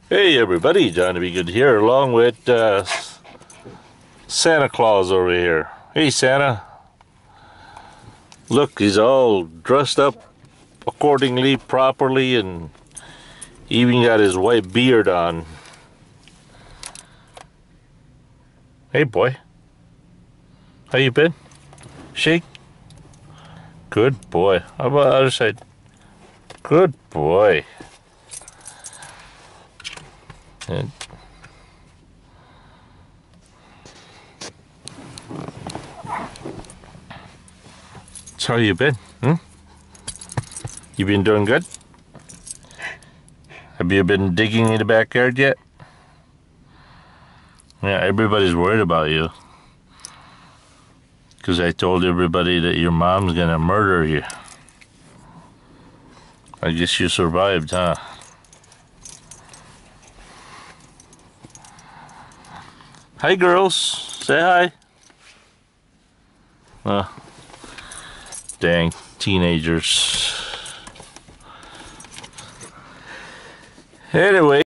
Hey everybody, John to be good here, along with Santa Claus over here. Hey Santa. Look, he's all dressed up accordingly, properly, and even got his white beard on. Hey boy. How you been? Shake. Good boy. How about the other side? Good boy. And so how you been? You been doing good? Have you been digging in the backyard yet? Yeah, everybody's worried about you. Because I told everybody that your mom's gonna murder you. I guess you survived, huh? Hi girls, say hi. Dang, teenagers. Anyway.